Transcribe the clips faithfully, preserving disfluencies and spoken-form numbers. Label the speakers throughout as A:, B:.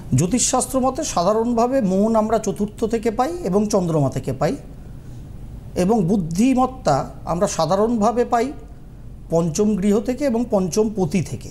A: জ্যোতিষশাস্ত্র মতে সাধারণভাবে মন আমরা চতুর্থ থেকে পাই এবং চন্দ্রমা থেকে পাই, এবং বুদ্ধিমত্তা আমরা সাধারণভাবে পাই পঞ্চম গৃহ থেকে এবং পঞ্চম পতি থেকে।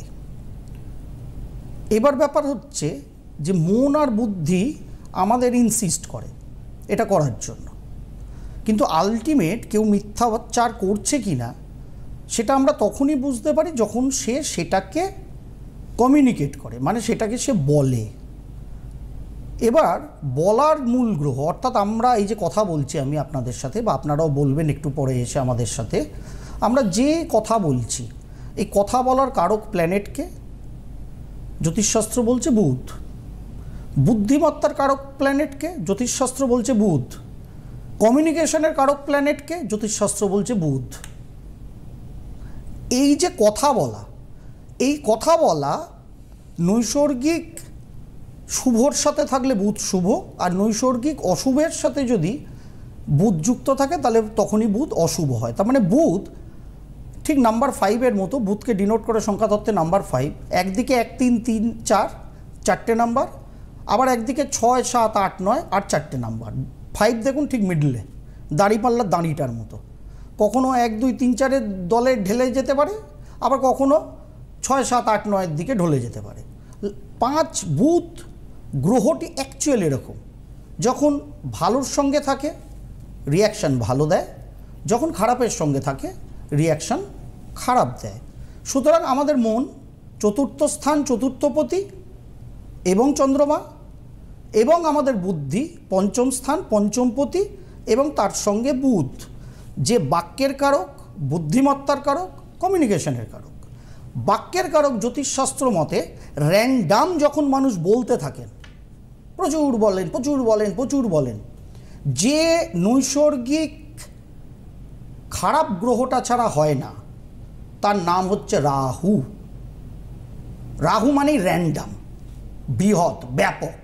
A: এবার ব্যাপার হচ্ছে যে মন আর বুদ্ধি আমাদের ইনসিস্ট করে এটা করার জন্য, কিন্তু আলটিমেট কেউ মিথ্যাচার করছে কি না সেটা আমরা তখনই বুঝতে পারি যখন সে সেটাকে কমিউনিকেট করে, মানে সেটাকে সে বলে। এবার বলার মূল গ্রহ, অর্থাৎ আমরা এই যে কথা বলছি আমি আপনাদের সাথে, বা আপনারাও বলবেন একটু পরে এসে আমাদের সাথে, আমরা যে কথা বলছি এই কথা বলার কারক প্ল্যানেটকে জ্যোতিষশাস্ত্র বলছে বুধ। বুদ্ধিমত্তার কারক প্ল্যানেটকে জ্যোতিষশাস্ত্র বলছে বুধ। কমিউনিকেশনের কারক প্ল্যানেটকে জ্যোতিষশাস্ত্র বলছে বুধ। এই যে কথা বলা, এই কথা বলা নৈসর্গিক শুভর সাথে থাকলে বুধ শুভ, আর নৈসর্গিক অশুভের সাথে যদি বুধ যুক্ত থাকে তাহলে তখনই বুধ অশুভ হয়। তার মানে বুধ ঠিক নাম্বার ফাইভের মতো, বুধকে ডিনোট করে সংখ্যাতত্ত্বে নাম্বার ফাইভ, একদিকে এক তিন তিন চার চারটে নাম্বার, আবার একদিকে ছয় সাত আট নয় আর চারটে নাম্বার। ফাইভ দেখুন ঠিক মিডলে, দাঁড়িপাল্লার দাঁড়িটার মতো, কখনো এক দুই তিন চারের দলে ঢেলে যেতে পারে, আবার কখনো ছয় সাত আট নয়ের দিকে ঢলে যেতে পারে। পাঁচ বুধ গ্রহটি অ্যাকচুয়ালি এরকম, যখন ভালোর সঙ্গে থাকে রিয়াকশান ভালো দেয়, যখন খারাপের সঙ্গে থাকে রিয়াকশান খারাপ দেয়। সুতরাং আমাদের মন চতুর্থ স্থান চতুর্থপতি এবং চন্দ্রমা, এবং আমাদের বুদ্ধি পঞ্চম স্থান পঞ্চমপতি এবং তার সঙ্গে বুধ, যে বাক্যের কারক, বুদ্ধিমত্তার কারক, কমিউনিকেশনের কারক। বাক্যের কারক জ্যোতিষশাস্ত্র মতে র্যান্ডাম যখন মানুষ বলতে থাকেন, প্রচুর বলেন প্রচুর বলেন প্রচুর বলেন, যে নৈসর্গিক খারাপ গ্রহটা ছাড়া হয় না তার নাম হচ্ছে রাহু। রাহু মানেই র্যান্ডাম, বৃহৎ, ব্যাপক।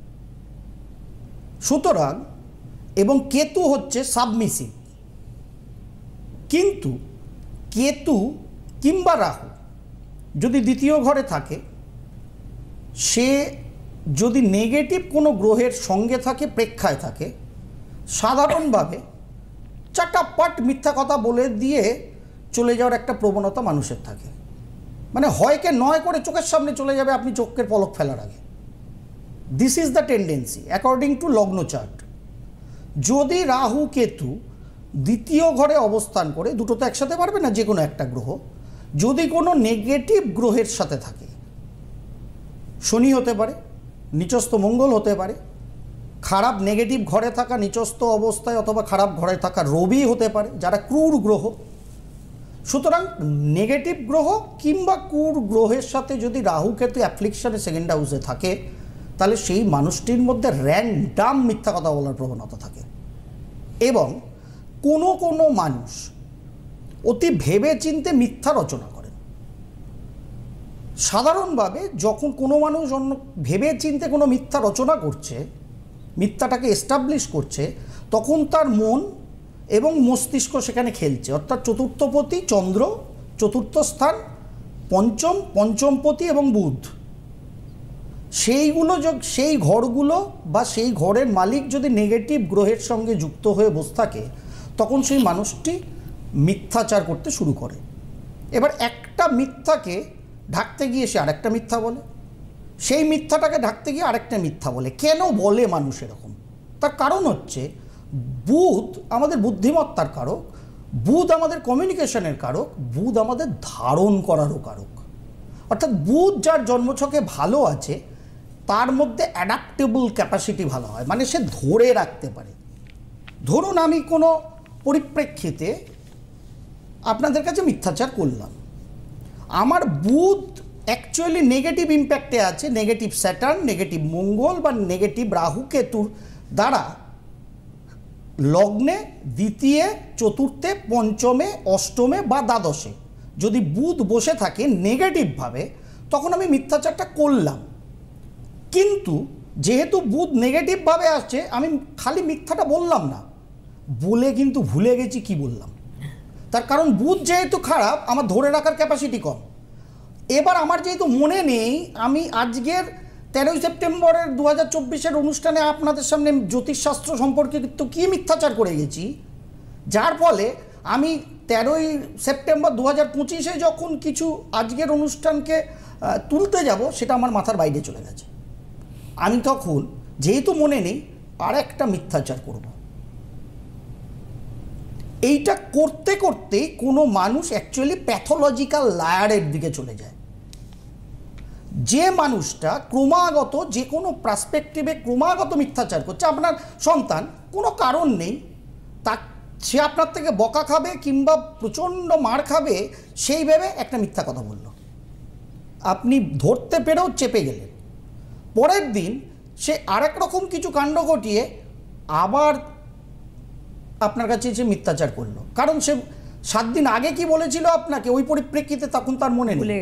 A: সুতরাং এবং কেতু হচ্ছে সাবমিসিভ। কিন্তু কেতু কিংবা রাহু যদি দ্বিতীয় ঘরে থাকে, সে যদি নেগেটিভ কোনো গ্রহের সঙ্গে থাকে, প্রেক্ষায় থাকে, সাধারণভাবে চাটাপাট মিথ্যা কথা বলে দিয়ে চলে যাওয়ার একটা প্রবণতা মানুষের থাকে। মানে হয়কে নয় করে চোখের সামনে চলে যাবে আপনি চোখের পলক ফেলার আগে। This is the tendency according to লগ্ন চার্ট। যদি রাহু কেতু দ্বিতীয় ঘরে অবস্থান করে, দুটো তো একসাথে পারবে না, যে কোনো একটা গ্রহ, যদি কোনো নেগেটিভ গ্রহের সাথে থাকে, শনি হতে পারে, নিচস্থ মঙ্গল হতে পারে, খারাপ নেগেটিভ ঘরে থাকা নিচস্থ অবস্থায় অথবা খারাপ ঘরে থাকা রবি হতে পারে, যারা ক্রূর গ্রহ। সুতরাং নেগেটিভ গ্রহ কিংবা ক্রূর গ্রহের সাথে যদি রাহু কেতু অ্যাফ্লিকশনে সেকেন্ড হাউসে থাকে, তাহলে সেই মানুষটির মধ্যে র্যান্ডাম মিথ্যা কথা বলার প্রবণতা থাকে। এবং কোনো কোনো মানুষ অতি ভেবে চিন্তে মিথ্যা রচনা করেন। সাধারণভাবে যখন কোনো মানুষ অন্য ভেবে চিন্তে কোনো মিথ্যা রচনা করছে, মিথ্যাটাকে এস্টাবলিশ করছে, তখন তার মন এবং মস্তিষ্ক সেখানে খেলছে। অর্থাৎ চতুর্থপতি চন্দ্র, চতুর্থ স্থান পঞ্চম, পঞ্চমপতি এবং বুধ, সেইগুলো সেই ঘরগুলো বা সেই ঘরের মালিক যদি নেগেটিভ গ্রহের সঙ্গে যুক্ত হয়ে বসে থাকে, তখন সেই মানুষটি মিথ্যাচার করতে শুরু করে। এবার একটা মিথ্যাকে ঢাকতে গিয়ে সে আরেকটা মিথ্যা বলে, সেই মিথ্যাটাকে ঢাকতে গিয়ে আরেকটা মিথ্যা বলে। কেন বলে মানুষ এরকম? তার কারণ হচ্ছে বুধ আমাদের বুদ্ধিমত্তার কারক, বুধ আমাদের কমিউনিকেশনের কারক, বুধ আমাদের ধারণ করারও কারক। অর্থাৎ বুধ যার জন্মছকে ভালো আছে তার মধ্যে অ্যাডাপ্টেবল ক্যাপাসিটি ভালো হয়, মানে সে ধরে রাখতে পারে। ধরুন আমি কোনো পরিপ্রেক্ষিতে আপনাদের কাছে মিথ্যাচার করলাম, আমার বুধ অ্যাকচুয়ালি নেগেটিভ ইম্প্যাক্টে আছে, নেগেটিভ স্যাটার্ন, নেগেটিভ মঙ্গল বা নেগেটিভ রাহু কেতুর দ্বারা লগ্নে দ্বিতীয়, চতুর্থে, পঞ্চমে, অষ্টমে বা দ্বাদশে যদি বুধ বসে থাকে নেগেটিভভাবে, তখন আমি মিথ্যাচারটা করলাম। কিন্তু যেহেতু বুধ নেগেটিভভাবে আসছে, আমি খালি মিথ্যাটা বললাম না, বলে কিন্তু ভুলে গেছি কি বললাম। তার কারণ বুধ যেহেতু খারাপ, আমার ধরে রাখার ক্যাপাসিটি কম। এবার আমার যেহেতু মনে নেই, আমি আজকের তেরোই সেপ্টেম্বরের দু হাজার চব্বিশের অনুষ্ঠানে আপনাদের সামনে জ্যোতিষশাস্ত্র সম্পর্কে তো কী মিথ্যাচার করে গেছি, যার ফলে আমি তেরোই সেপ্টেম্বর দু হাজার পঁচিশে যখন কিছু আজকের অনুষ্ঠানকে তুলতে যাব সেটা আমার মাথার বাইরে চলে গেছে। আমি তখন যেহেতু মনে নেই আর একটা মিথ্যাচার করব। এইটা করতে করতে কোনো মানুষ অ্যাকচুয়ালি প্যাথোলজিক্যাল লায়ারের দিকে চলে যায়। যে মানুষটা ক্রমাগত যে কোনো পার্সপেক্টিভে ক্রমাগত মিথ্যাচার করছে, আপনার সন্তান কোনো কারণ নেই তা সে আপনার থেকে বকা খাবে কিংবা প্রচণ্ড মার খাবে সেই ভেবে একটা মিথ্যা কথা বলল, আপনি ধরতে পেরেও চেপে গেলেন। পরের দিন সে আরেক রকম কিছু কাণ্ড ঘটিয়ে আবার আপনার কাছে এসে মিথ্যাচার করলো, কারণ সে সাত দিন আগে কি বলেছিল আপনাকে ওই পরিপ্রেক্ষিতে তখন তার মনে নেই।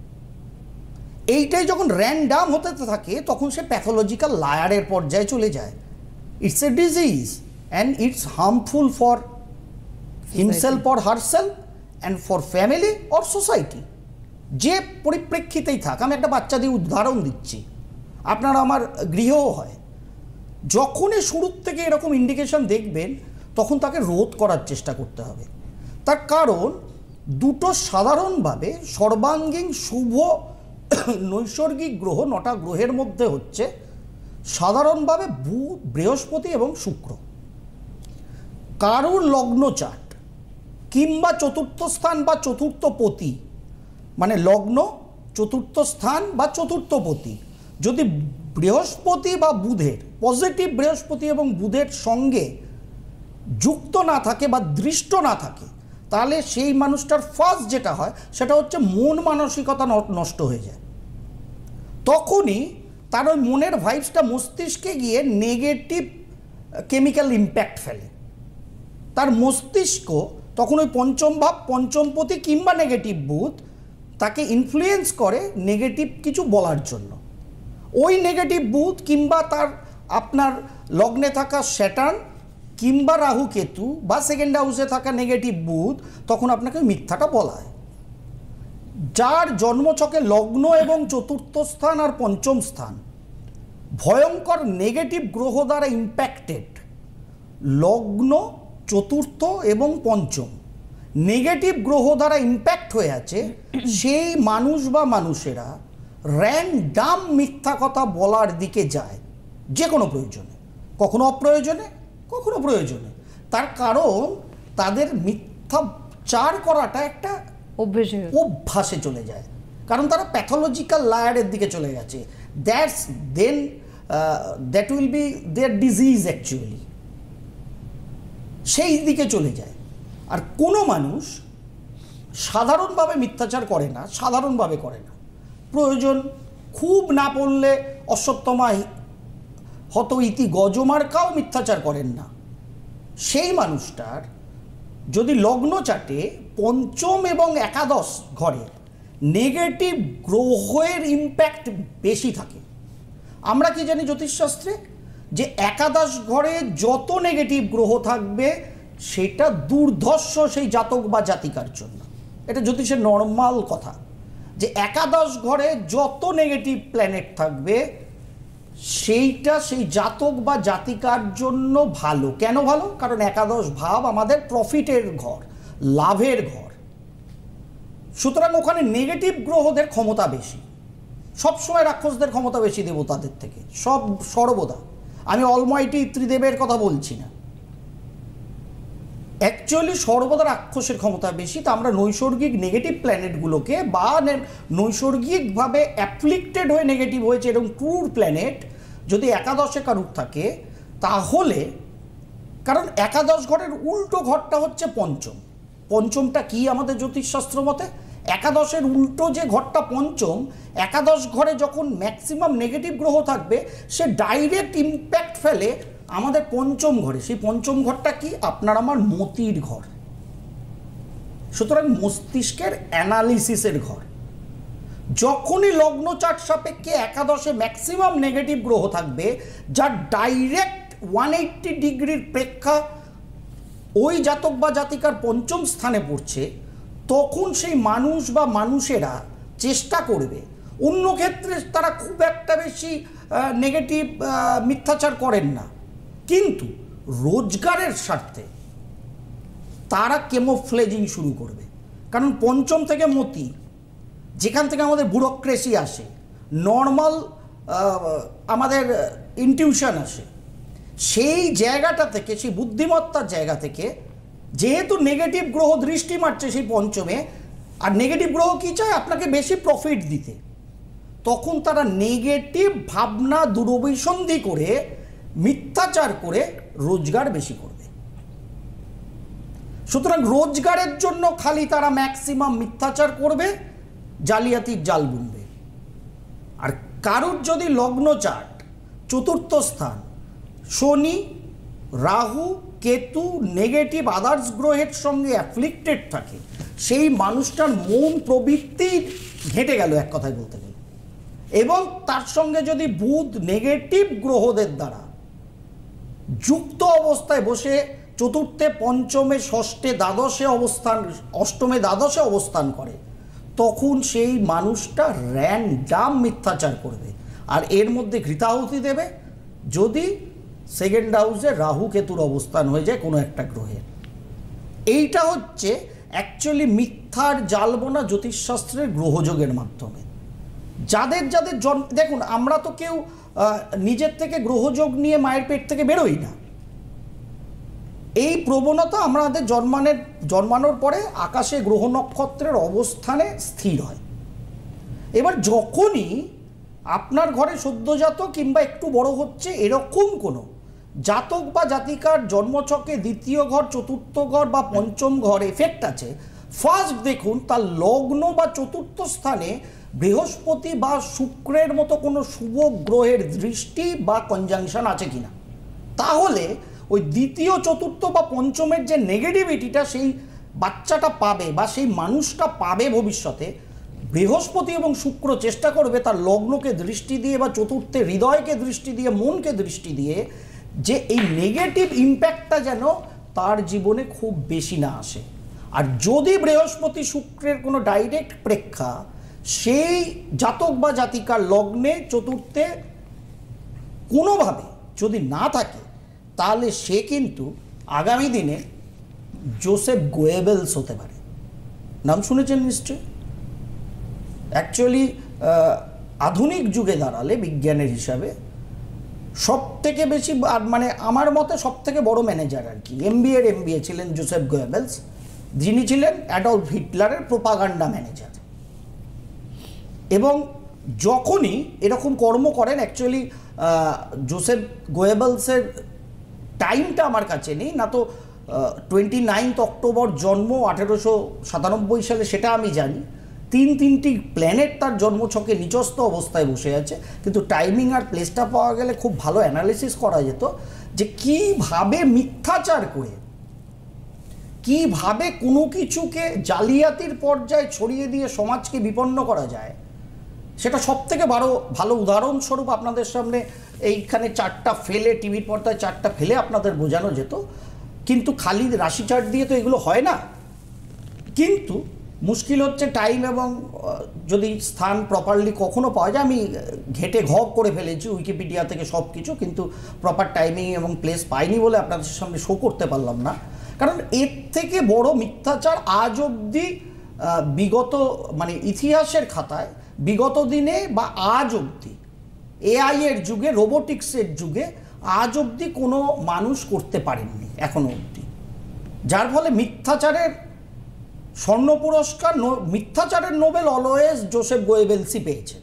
A: এইটাই যখন র্যান্ডাম হতে থাকে তখন সে প্যাথোলজিক্যাল লায়ারের পর্যায়ে চলে যায়। It's a disease and it's harmful for himself or herself and for family or society. যে পরিপ্রেক্ষিতেই থাক, আমি একটা বাচ্চা দিয়ে উদাহরণ দিচ্ছি, আপনার আমার গৃহও হয়, যখনই শুরুর থেকে এরকম ইন্ডিকেশন দেখবেন তখন তাকে রোধ করার চেষ্টা করতে হবে। তার কারণ দুটো সাধারণভাবে সর্বাঙ্গীন শুভ নৈসর্গিক গ্রহ, নটা গ্রহের মধ্যে হচ্ছে সাধারণভাবে বুধ, বৃহস্পতি এবং শুক্র। কারুর লগ্ন চার্ট কিংবা চতুর্থ স্থান বা চতুর্থ পতি, মানে লগ্ন, চতুর্থ স্থান বা চতুর্থ পতি যদি বৃহস্পতি বা বুধের, পজিটিভ বৃহস্পতি এবং বুধের সঙ্গে যুক্ত না থাকে বা দৃষ্ট না থাকে, তাহলে সেই মানুষটার ফার্স্ট যেটা হয় সেটা হচ্ছে মন মানসিকতা নষ্ট হয়ে যায়। তখনই তার ওই মনের ভাইবসটা মস্তিষ্কে গিয়ে নেগেটিভ কেমিক্যাল ইম্প্যাক্ট ফেলে। তার মস্তিষ্ক তখন ওই পঞ্চম ভাব, পঞ্চমপতি কিংবা নেগেটিভ বুধ তাকে ইনফ্লুয়েন্স করে নেগেটিভ কিছু বলার জন্য। ওই নেগেটিভ বুধ কিংবা তার আপনার লগ্নে থাকা স্যাটার্ন কিংবা রাহু কেতু বা সেকেন্ড হাউসে থাকা নেগেটিভ বুধ তখন আপনাকে মিথ্যাটা বলায়। যার জন্মছকে লগ্ন এবং চতুর্থ স্থান আর পঞ্চম স্থান ভয়ঙ্কর নেগেটিভ গ্রহ দ্বারা ইম্প্যাক্টেড, লগ্ন, চতুর্থ এবং পঞ্চম নেগেটিভ গ্রহ দ্বারা ইম্প্যাক্ট হয়ে আছে, সেই মানুষ বা মানুষেরা র্যান্ডাম মিথ্যা কথা বলার দিকে যায় যে কোনো প্রয়োজনে, কখনো অপ্রয়োজনে, কখনো প্রয়োজনে। তার কারণ তাদের মিথ্যাচার করাটা একটা অভ্যাসে চলে যায়, কারণ তারা প্যাথোলজিক্যাল লায়ারের দিকে চলে গেছে। That's then that will be their disease actually, সেই দিকে চলে যায়। আর কোনো মানুষ সাধারণভাবে মিথ্যাচার করে না, সাধারণভাবে করে না। প্রয়োজন খুব না পড়লে অশ্বত্থমা হত ইতি গজমার্কাও মিথ্যাচার করেন না। সেই মানুষটার যদি লগ্ন চাটে পঞ্চম এবং একাদশ ঘরে নেগেটিভ গ্রহের ইম্প্যাক্ট বেশি থাকে। আমরা কি জানি জ্যোতিষশাস্ত্রে, যে একাদশ ঘরে যত নেগেটিভ গ্রহ থাকবে সেটা দুর্ধর্ষ সেই জাতক বা জাতিকার জন্য। এটা জ্যোতিষের নর্মাল কথা, যে একাদশ ঘরে যত নেগেটিভ প্ল্যানেট থাকবে সেইটা সেই জাতক বা জাতিকার জন্য ভালো। কেন ভালো? কারণ একাদশ ভাব আমাদের প্রফিটের ঘর, লাভের ঘর। সুতরাং ওখানে নেগেটিভ গ্রহদের ক্ষমতা বেশি। সবসময় রাক্ষসদের ক্ষমতা বেশি দেবতাদের থেকে, সব সর্বদা। আমি অলমাইটি ত্রিদেবের কথা বলছি না, অ্যাকচুয়ালি সর্বদা রাক্ষসের ক্ষমতা বেশি। তা আমরা নৈসর্গিক নেগেটিভ প্ল্যানেটগুলোকে বা নৈসর্গিকভাবে অ্যাফ্লিক্টেড হয়ে নেগেটিভ হয়েছে এরকম ক্রুর প্ল্যানেট যদি একাদশে কারুর থাকে, তাহলে, কারণ একাদশ ঘরের উল্টো ঘরটা হচ্ছে পঞ্চম। পঞ্চমটা কি আমাদের জ্যোতিষশাস্ত্র মতে? একাদশের উল্টো যে ঘরটা পঞ্চম, একাদশ ঘরে যখন ম্যাক্সিমাম নেগেটিভ গ্রহ থাকবে সে ডাইরেক্ট ইম্প্যাক্ট ফেলে আমাদের পঞ্চম ঘরে। সেই পঞ্চম ঘরটা কি? আপনার আমার মতির ঘর। সুতরাং মস্তিষ্কের অ্যানালিসিসের ঘর। যখনই লগ্ন চার্ট সাপেক্ষে একাদশে ম্যাক্সিমাম নেগেটিভ গ্রহ থাকবে, যার ডাইরেক্ট ওয়ান এইট্টি ডিগ্রির প্রেক্ষা ওই জাতক বা জাতিকার পঞ্চম স্থানে পড়ছে, তখন সেই মানুষ বা মানুষেরা চেষ্টা করবে অন্য ক্ষেত্রে তারা খুব একটা বেশি নেগেটিভ মিথ্যাচার করেন না, কিন্তু রোজগারের স্বার্থে তারা কেমোফ্লেজিং শুরু করবে। কারণ পঞ্চম থেকে মতি, যেখান থেকে আমাদের ব্যুরোক্রেসি আসে, নর্মাল আমাদের ইনটিউশন আসে, সেই জায়গাটা থেকে, সেই বুদ্ধিমত্তার জায়গা থেকে, যেহেতু নেগেটিভ গ্রহ দৃষ্টি মারছে সেই পঞ্চমে, আর নেগেটিভ গ্রহ কী চায়? আপনাকে বেশি প্রফিট দিতে। তখন তারা নেগেটিভ ভাবনা দুরভিসন্ধি করে, মিথ্যাচার করে রোজগার বেশি করবে। সুতরাং রোজগারের জন্য খালি তারা ম্যাক্সিমাম মিথ্যাচার করবে, জালিয়াতির জাল বুনবে। আর কারুর যদি লগ্ন চার্ট চতুর্থ স্থান শনি, রাহু, কেতু, নেগেটিভ আদার্স গ্রহের সঙ্গে অ্যাফ্লিক্টেড থাকে, সেই মানুষটার মন প্রবৃত্তি ঘেঁটে গেল এক কথায় বলতে গেলে। এবং তার সঙ্গে যদি বুধ নেগেটিভ গ্রহদের দ্বারা যুক্ত অবস্থায় বসে চতুর্থে, পঞ্চমে, ষষ্ঠে, দ্বাদশে অবস্থান, অষ্টমে, দ্বাদশে অবস্থান করে, তখন সেই মানুষটা র্যান্ডাম মিথ্যাচার করবে। আর এর মধ্যে ঘৃতাহুতি দেবে যদি সেকেন্ড হাউসে রাহু কেতুর অবস্থান হয়ে যায় কোনো একটা গ্রহের। এইটা হচ্ছে অ্যাকচুয়ালি মিথ্যার জালবোনা জ্যোতিষশাস্ত্রের গ্রহযোগের মাধ্যমে। যাদের যাদের জন্ম, দেখুন আমরা তো কেউ নিজের থেকে গ্রহযোগ নিয়ে মায়ের পেট থেকে বেরোই না। এই প্রবণতা আমাদের জন্মানের জন্মানোর পরে আকাশে গ্রহ নক্ষত্রের অবস্থানে স্থির হয়। এবার যখনই আপনার ঘরে সদ্যজাত কিংবা একটু বড় হচ্ছে এরকম কোনো জাতক বা জাতিকার জন্মছকে দ্বিতীয় ঘর, চতুর্থ ঘর বা পঞ্চম ঘর এফেক্ট আছে, ফার্স্ট দেখুন তার লগ্ন বা চতুর্থ স্থানে বৃহস্পতি বা শুক্রের মতো কোনো শুভ গ্রহের দৃষ্টি বা কনজাংশন আছে কিনা। তাহলে ওই দ্বিতীয়, চতুর্থ বা পঞ্চমের যে নেগেটিভিটিটা সেই বাচ্চাটা পাবে বা সেই মানুষটা পাবে ভবিষ্যতে, বৃহস্পতি এবং শুক্র চেষ্টা করবে তার লগ্নকে দৃষ্টি দিয়ে বা চতুর্থে হৃদয়কে দৃষ্টি দিয়ে, মনকে দৃষ্টি দিয়ে, যে এই নেগেটিভ ইম্প্যাক্টটা যেন তার জীবনে খুব বেশি না আসে। আর যদি বৃহস্পতি শুক্রের কোনো ডাইরেক্ট প্রেক্ষা সেই জাতক বা জাতিকার লগ্নে, চতুর্থে কোনোভাবে যদি না থাকে, তাহলে সে কিন্তু আগামী দিনে জোসেফ গোয়েবেলস হতে পারে। নাম শুনেছেন নিশ্চয়। অ্যাকচুয়ালি আধুনিক যুগে দাঁড়ালে বিজ্ঞানের হিসাবে সব থেকে বেশি, মানে আমার মতে সব থেকে বড় ম্যানেজার আর কি, এমবিএর এমবিএ ছিলেন জোসেফ গোয়েবেলস, যিনি ছিলেন অ্যাডলফ হিটলারের প্রোপাগান্ডা ম্যানেজার। এবং যখনই এরকম কর্ম করেন, অ্যাকচুয়ালি জোসেফ গোয়েবেলসের টাইমটা আমার কাছে নেই, না তো টোয়েন্টি নাইনথ অক্টোবর জন্ম আঠেরোশো সাতানব্বই সালে, সেটা আমি জানি। তিন তিনটি প্ল্যানেট তার জন্মছকে নিচস্থ অবস্থায় বসে আছে, কিন্তু টাইমিং আর প্লেসটা পাওয়া গেলে খুব ভালো অ্যানালিসিস করা যেত যে কীভাবে মিথ্যাচার করে, কীভাবে কোনো কিছুকে জালিয়াতির পর্যায়ে ছড়িয়ে দিয়ে সমাজকে বিপন্ন করা যায়। সেটা সব থেকে বড় ভালো উদাহরণস্বরূপ আপনাদের সামনে এইখানে চারটা ফেলে, টিভির পর্দায় চারটা ফেলে আপনাদের বোঝানো যেত। কিন্তু খালি রাশি চার্ট দিয়ে তো এগুলো হয় না। কিন্তু মুশকিল হচ্ছে টাইম এবং যদি স্থান প্রপারলি কখনো পাওয়া যায়। আমি ঘেটে ঘ করে ফেলেছি উইকিপিডিয়া থেকে সব কিছু, কিন্তু প্রপার টাইমিং এবং প্লেস পাইনি বলে আপনাদের সামনে শো করতে পারলাম না। কারণ এর থেকে বড় মিথ্যাচার আজ অবধি বিগত, মানে ইতিহাসের খাতায় বিগত দিনে বা আজ অবধি, এআই এর যুগে, রোবোটিক্সের যুগে আজ অবধি কোনো মানুষ করতে পারেননি এখনো অবধি। যার ফলে মিথ্যাচারের স্বর্ণ পুরস্কার, মিথ্যাচারের নোবেল অলওয়েজ জোসেফ গোয়েবেলসই পেয়েছেন।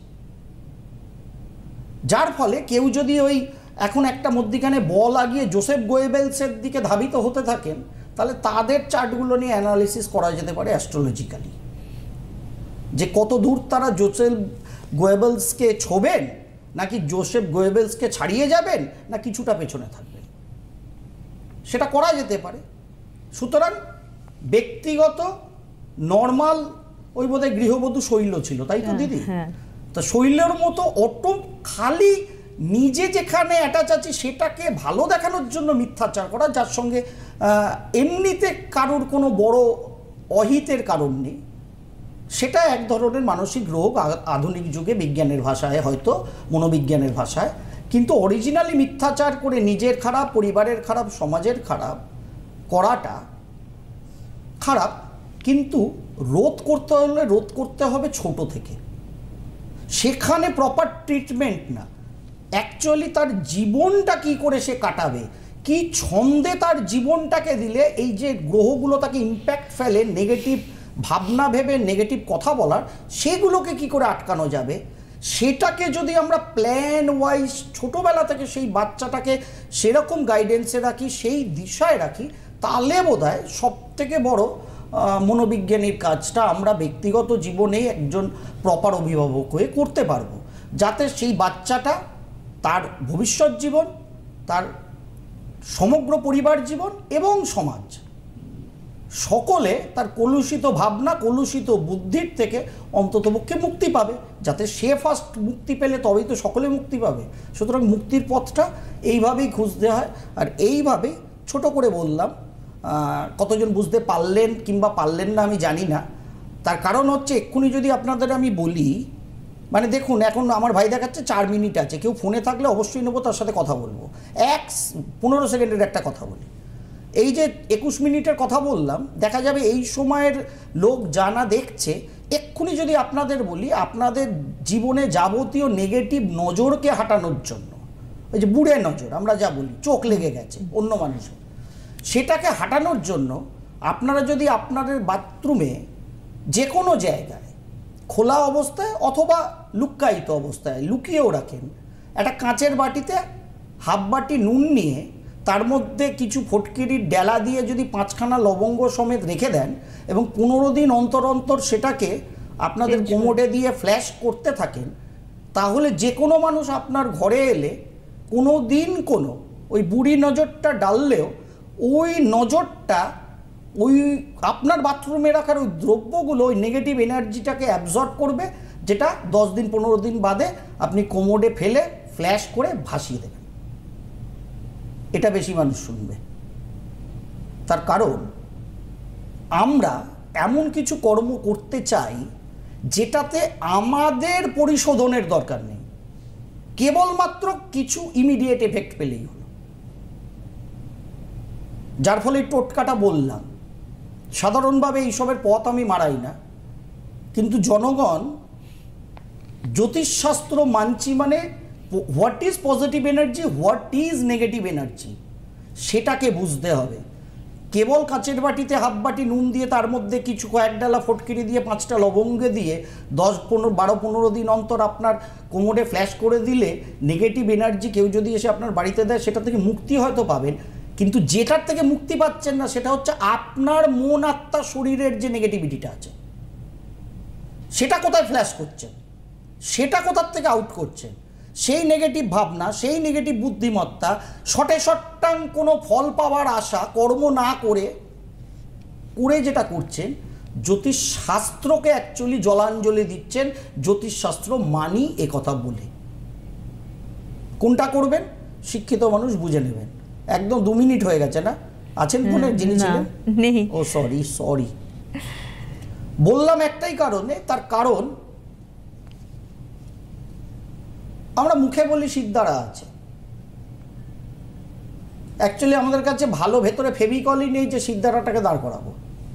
A: যার ফলে কেউ যদি ওই এখন একটা মধ্যিখানে বল লাগিয়ে জোসেফ গোয়েবেলসের দিকে ধাবিত হতে থাকেন, তাহলে তাদের চার্টগুলো নিয়ে অ্যানালিসিস করা যেতে পারে অ্যাস্ট্রোলজিক্যালি, যে কত দূর তারা জোসেফ গোয়েবেলসকে ছোবেন, নাকি জোসেফ গোয়েবেলসকে ছাড়িয়ে যাবেন, না কিছুটা পেছনে থাকবেন, সেটা করা যেতে পারে। সুতরাং ব্যক্তিগত নর্মাল, ওই বোধহয় গৃহবধূ শৈল ছিল, তাই তো দিদি? তো শৈলের মতো অটো খালি নিজে যেখানে অ্যাটাচ আছে সেটাকে ভালো দেখানোর জন্য মিথ্যাচার করা, যার সঙ্গে এমনিতে কারোর কোনো বড় অহিতের কারণ নেই, সেটা এক ধরনের মানসিক রোগ আধুনিক যুগে, বিজ্ঞানের ভাষায় হয়তো, মনোবিজ্ঞানের ভাষায়। কিন্তু অরিজিনালি মিথ্যাচার করে নিজের খারাপ, পরিবারের খারাপ, সমাজের খারাপ করাটা খারাপ, কিন্তু রোধ করতে হলে রোধ করতে হবে ছোট থেকে। সেখানে প্রপার ট্রিটমেন্ট না, অ্যাকচুয়ালি তার জীবনটা কি করে সে কাটাবে, কি ছন্দে তার জীবনটাকে দিলে এই যে গ্রহগুলো তাকে ইম্প্যাক্ট ফেলে নেগেটিভ ভাবনা ভেবে নেগেটিভ কথা বলার, সেগুলোকে কি করে আটকানো যাবে, সেটাকে যদি আমরা প্ল্যান ওয়াইজ ছোটোবেলা থেকে সেই বাচ্চাটাকে সেরকম গাইডেন্সে রাখি, সেই দিশায় রাখি, তাহলে বোধহয় সব থেকে বড় মনোবিজ্ঞানীর কাজটা আমরা ব্যক্তিগত জীবনে একজন প্রপার অভিভাবক হয়ে করতে পারবো, যাতে সেই বাচ্চাটা তার ভবিষ্যৎ জীবন, তার সমগ্র পরিবার জীবন এবং সমাজ সকলে তার কলুষিত ভাবনা, কলুষিত বুদ্ধির থেকে অন্ততপক্ষে মুক্তি পাবে। যাতে সে ফার্স্ট মুক্তি পেলে তবেই তো সকলে মুক্তি পাবে। সুতরাং মুক্তির পথটা এইভাবেই খুঁজতে হয়। আর এইভাবেই ছোট করে বললাম, কতজন বুঝতে পারলেন কিংবা পারলেন না আমি জানি না। তার কারণ হচ্ছে এক্ষুনি যদি আপনাদের আমি বলি, মানে দেখুন এখন আমার ভাই দেখাচ্ছে চার মিনিট আছে, কেউ ফোনে থাকলে অবশ্যই নেবো, তার সাথে কথা বলবো। এক পনেরো সেকেন্ডের একটা কথা বলি, এই যে একুশ মিনিটের কথা বললাম, দেখা যাবে এই সময়ের লোক জানা দেখছে। এক্ষুনি যদি আপনাদের বলি, আপনাদের জীবনে যাবতীয় নেগেটিভ নজরকে হাঁটানোর জন্য, ওই যে বুড়ে নজর আমরা যা বলি, চোখ লেগে গেছে অন্য মানুষের, সেটাকে হাঁটানোর জন্য আপনারা যদি আপনাদের বাথরুমে যে কোনো জায়গায় খোলা অবস্থায় অথবা লুক্কায়িত অবস্থায় লুকিয়েও রাখেন, একটা কাঁচের বাটিতে হাফ বাটি নুন নিয়ে তার মধ্যে কিছু ফটকিরির ডেলা দিয়ে যদি পাঁচখানা লবঙ্গ সমেত রেখে দেন এবং পনেরো দিন অন্তর অন্তর সেটাকে আপনাদের কোমোডে দিয়ে ফ্ল্যাশ করতে থাকেন, তাহলে যে কোনো মানুষ আপনার ঘরে এলে কোনো দিন কোনো ওই বুড়ি নজরটা ডাললেও ওই নজরটা ওই আপনার বাথরুমে রাখার ওই দ্রব্যগুলো ওই নেগেটিভ এনার্জিটাকে অ্যাবজর্ব করবে, যেটা দশ দিন পনেরো দিন বাদে আপনি কোমোডে ফেলে ফ্ল্যাশ করে ভাসিয়ে দেবেন। এটা বেশি মানুষ শুনবে। তার কারণ আমরা এমন কিছু কর্ম করতে চাই যেটাতে আমাদের পরিশোধনের দরকার নেই, কেবলমাত্র কিছু ইমিডিয়েট এফেক্ট পেলেই হলো। যার ফলে টোটকাটা বললাম, সাধারণভাবে এইসবের পথ আমি মারাই না, কিন্তু জনগণ জ্যোতিষশাস্ত্র মানছি, মানে what is positive energy, what is negative energy, সেটাকে বুঝতে হবে। কেবল কাঁচের বাটিতে হাফ বাটি নুন দিয়ে তার মধ্যে কিছু কয়েক ডালা ফটকিরি দিয়ে পাঁচটা লবঙ্গ দিয়ে দশ পনেরো বারো পনেরো দিন অন্তর আপনার কোমরে ফ্ল্যাশ করে দিলে নেগেটিভ এনার্জি কেউ যদি এসে আপনার বাড়িতে দেয়, সেটা থেকে মুক্তি হয়তো পাবেন, কিন্তু যেটার থেকে মুক্তি পাচ্ছেন না সেটা হচ্ছে আপনার মন, আত্মা, শরীরের যে নেগেটিভিটিটা আছে, সেটা কোথায় ফ্ল্যাশ করছেন, সেটা কোথার থেকে আউট করছেন। সেই নেগেটিভ ভাবনা, সেই নেগেটিভ বুদ্ধিমত্তা, শটে শটাং কোনো ফল পাওয়ার আশা কর্ম না করে করে যেটা করছেন, জ্যোতিষশাস্ত্রকে অ্যাকচুয়ালি জলাঞ্জলি দিচ্ছেন। জ্যোতিষশাস্ত্র মানি এ কথা বলে কোনটা করবেন শিক্ষিত মানুষ বুঝে নেবেন। একদম দু মিনিট হয়ে গেছে না? আছেন ফোনের যিনি ছিলেন? ও সরি সরি বললাম একটাই কারণে, তার কারণ আমরা মুখে বলি সিদ্ধারা আছে, অ্যাকচুয়ালি আমাদের কাছে ভালো ভেতরে ফেভিকলই নেই যে সিদ্ধারাটাকে দাঁড় করাবো।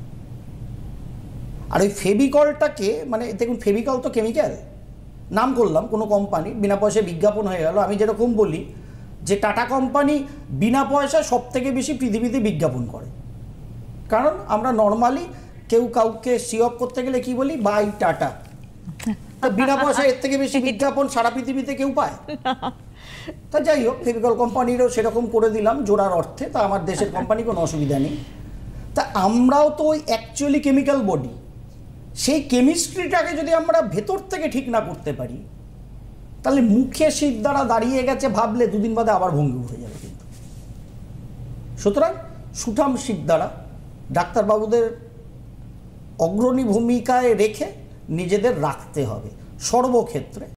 A: আর ওই ফেভিকলটাকে, মানে দেখুন ফেভিকল তো কেমিক্যাল, নাম করলাম কোনো কোম্পানি, বিনা পয়সায় বিজ্ঞাপন হয়ে গেল। আমি যেরকম বলি যে টাটা কোম্পানি বিনা পয়সায় সব থেকে বেশি পৃথিবীতে বিজ্ঞাপন করে, কারণ আমরা নর্মালি কেউ কাউকে সি অফ করতে গেলে কি বলি, বাই টাটা। বিনা পয়সায় এর থেকে বেশি বিজ্ঞাপন সারা পৃথিবীতে কেউ পায়? তা যাই হোক, ফেভিকল কোম্পানিরও সেরকম করে দিলাম জোড়ার অর্থে, তা আমার দেশের কোম্পানি কোনো অসুবিধা নেই। তা আমরাও তো ওই অ্যাকচুয়ালি কেমিক্যাল বডি, সেই কেমিস্ট্রিটাকে যদি আমরা ভেতর থেকে ঠিক না করতে পারি, তাহলে মুখে সিদ্ধারা দাঁড়িয়ে গেছে ভাবলে দুদিন বাদে আবার ভঙ্গি উঠে যাবে। কিন্তু সুতরাং সুঠাম সিদ্ধারা ডাক্তারবাবুদের অগ্রণী ভূমিকায় রেখে নিজেদের রাখতে হবে সর্বক্ষেত্রে।